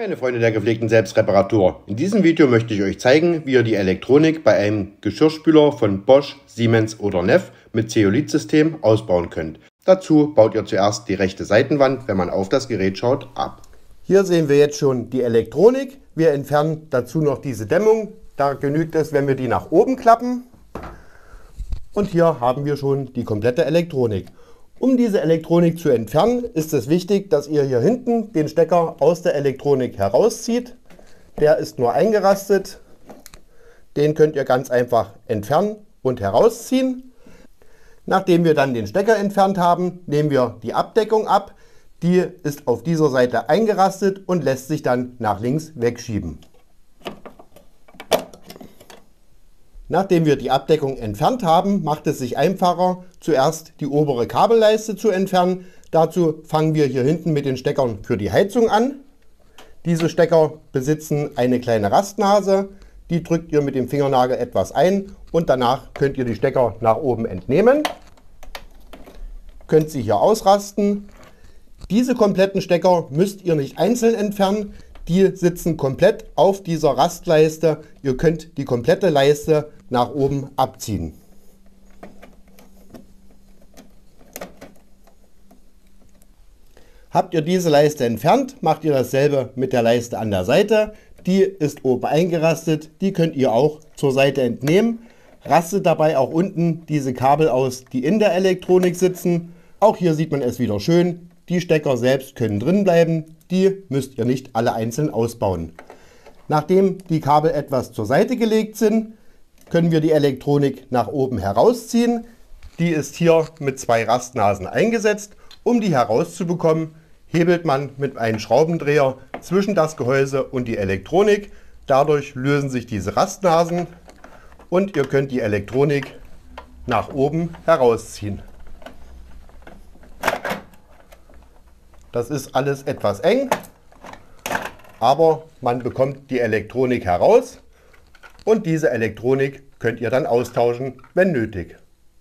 Meine Freunde der gepflegten Selbstreparatur. In diesem Video möchte ich euch zeigen, wie ihr die Elektronik bei einem Geschirrspüler von Bosch, Siemens oder Neff mit Zeolit-System ausbauen könnt. Dazu baut ihr zuerst die rechte Seitenwand, wenn man auf das Gerät schaut, ab. Hier sehen wir jetzt schon die Elektronik. Wir entfernen dazu noch diese Dämmung. Da genügt es, wenn wir die nach oben klappen. Und hier haben wir schon die komplette Elektronik. Um diese Elektronik zu entfernen, ist es wichtig, dass ihr hier hinten den Stecker aus der Elektronik herauszieht. Der ist nur eingerastet. Den könnt ihr ganz einfach entfernen und herausziehen. Nachdem wir dann den Stecker entfernt haben, nehmen wir die Abdeckung ab. Die ist auf dieser Seite eingerastet und lässt sich dann nach links wegschieben. Nachdem wir die Abdeckung entfernt haben, macht es sich einfacher, zuerst die obere Kabelleiste zu entfernen. Dazu fangen wir hier hinten mit den Steckern für die Heizung an. Diese Stecker besitzen eine kleine Rastnase. Die drückt ihr mit dem Fingernagel etwas ein und danach könnt ihr die Stecker nach oben entnehmen. Könnt sie hier ausrasten. Diese kompletten Stecker müsst ihr nicht einzeln entfernen. Die sitzen komplett auf dieser Rastleiste. Ihr könnt die komplette Leiste nach oben abziehen. Habt ihr diese Leiste entfernt, macht ihr dasselbe mit der Leiste an der Seite. Die ist oben eingerastet. Die könnt ihr auch zur Seite entnehmen. Rastet dabei auch unten diese Kabel aus, die in der Elektronik sitzen. Auch hier sieht man es wieder schön. Die Stecker selbst können drin bleiben, die müsst ihr nicht alle einzeln ausbauen. Nachdem die Kabel etwas zur Seite gelegt sind, können wir die Elektronik nach oben herausziehen. Die ist hier mit zwei Rastnasen eingesetzt. Um die herauszubekommen, hebelt man mit einem Schraubendreher zwischen das Gehäuse und die Elektronik. Dadurch lösen sich diese Rastnasen und ihr könnt die Elektronik nach oben herausziehen. Das ist alles etwas eng, aber man bekommt die Elektronik heraus und diese Elektronik könnt ihr dann austauschen, wenn nötig.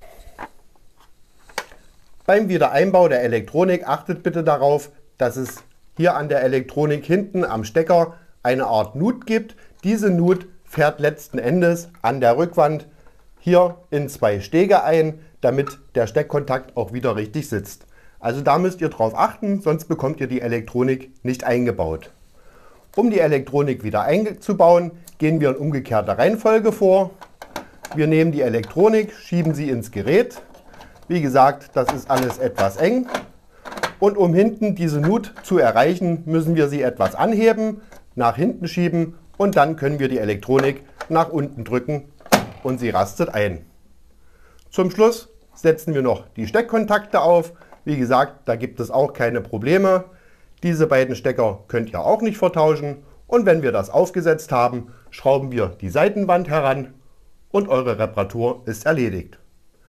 Beim Wiedereinbau der Elektronik achtet bitte darauf, dass es hier an der Elektronik hinten am Stecker eine Art Nut gibt. Diese Nut fährt letzten Endes an der Rückwand hier in zwei Stege ein, damit der Steckkontakt auch wieder richtig sitzt. Also da müsst ihr drauf achten, sonst bekommt ihr die Elektronik nicht eingebaut. Um die Elektronik wieder einzubauen, gehen wir in umgekehrter Reihenfolge vor. Wir nehmen die Elektronik, schieben sie ins Gerät. Wie gesagt, das ist alles etwas eng. Und um hinten diese Nut zu erreichen, müssen wir sie etwas anheben, nach hinten schieben und dann können wir die Elektronik nach unten drücken und sie rastet ein. Zum Schluss setzen wir noch die Steckkontakte auf. Wie gesagt, da gibt es auch keine Probleme. Diese beiden Stecker könnt ihr auch nicht vertauschen. Und wenn wir das aufgesetzt haben, schrauben wir die Seitenwand heran und eure Reparatur ist erledigt.